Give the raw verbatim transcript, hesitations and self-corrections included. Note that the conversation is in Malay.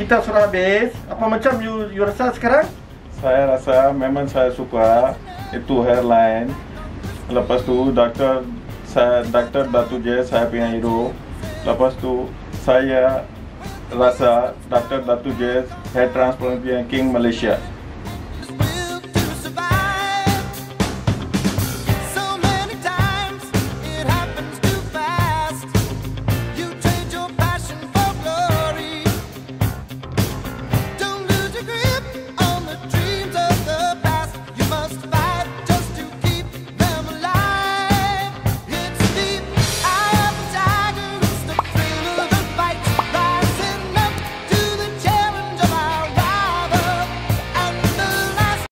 kita sudah habis. Apa macam you you rasa sekarang? Saya rasa memang saya suka itu hairline. Lepas tu doktor saya Doktor Dato J saya punya hero. Lepas tu saya rasa Doktor Dato J Hair Transplant King Malaysia.